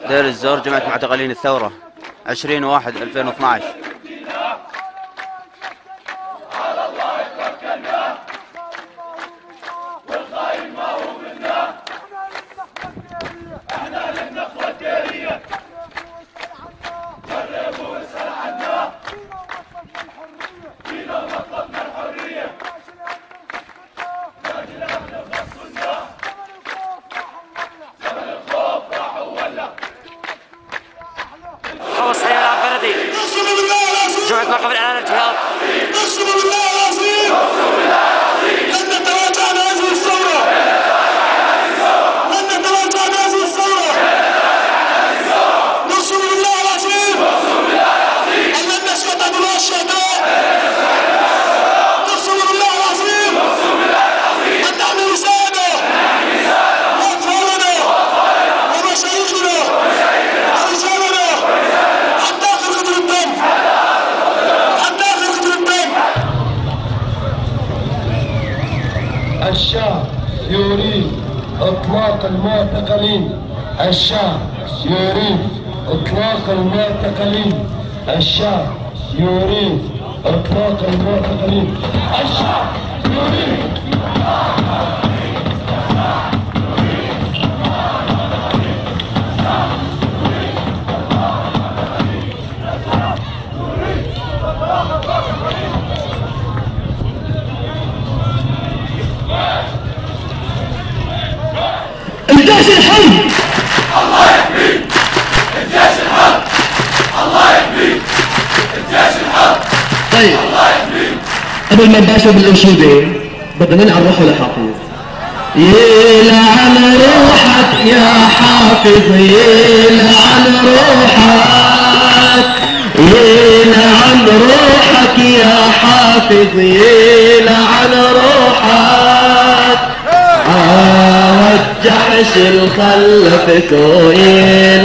دير الزور، جمعية معتقلين الثورة، 20/1/2012. جمعية موقف الإعلان الجهاد. أقسم بالله العظيم لن نتراجع عن هذه الثورة، لن نتراجع عن هذه الثورة. أقسم بالله العظيم أن لن نسكت دماء الشهداء. أقسم بالله العظيم أن نحمي نساءنا وأطفالنا ومشايخنا ورجالنا حتى آخر قطرة دم. الشعب يريد اطلاق المعتقلين، الشعب يريد اطلاق المعتقلين، الشعب يريد اطلاق المعتقلين، الشعب يريد الجيش الحي. الله يحميك الجيش الحر، الله يحميك الجيش الحر. طيب الله يحميك. قبل ما نباشر بالانشوده بدنا ننعم روحه لحافظ. يلعن روحك يا حافظ، يلعن روحك، يلعن روحك يا حافظ، يلعن روحك. الجحش الخلفته